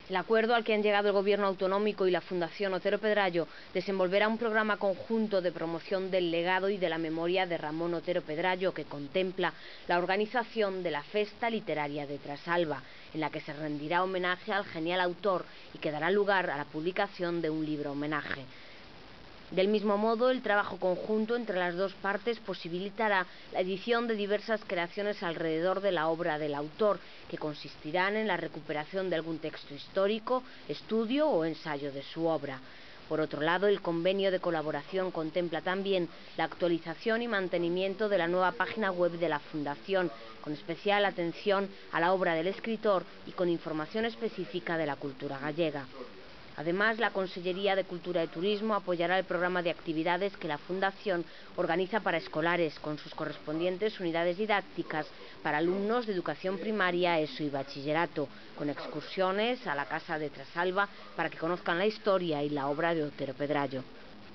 El acuerdo al que han llegado el Gobierno autonómico y la Fundación Otero Pedrayo desenvolverá un programa conjunto de promoción del legado y de la memoria de Ramón Otero Pedrayo, que contempla la organización de la Festa Literaria de Trasalba, en la que se rendirá homenaje al genial autor y que dará lugar a la publicación de un libro homenaje. Del mismo modo, el trabajo conjunto entre las dos partes posibilitará la edición de diversas creaciones alrededor de la obra del autor, que consistirán en la recuperación de algún texto histórico, estudio o ensayo de su obra. Por otro lado, el convenio de colaboración contempla también la actualización y mantenimiento de la nueva página web de la Fundación, con especial atención a la obra del escritor y con información específica de la cultura gallega. Además, la Consellería de Cultura y Turismo apoyará el programa de actividades que la Fundación organiza para escolares, con sus correspondientes unidades didácticas para alumnos de educación primaria, ESO y bachillerato, con excursiones a la Casa de Trasalba para que conozcan la historia y la obra de Otero Pedrayo.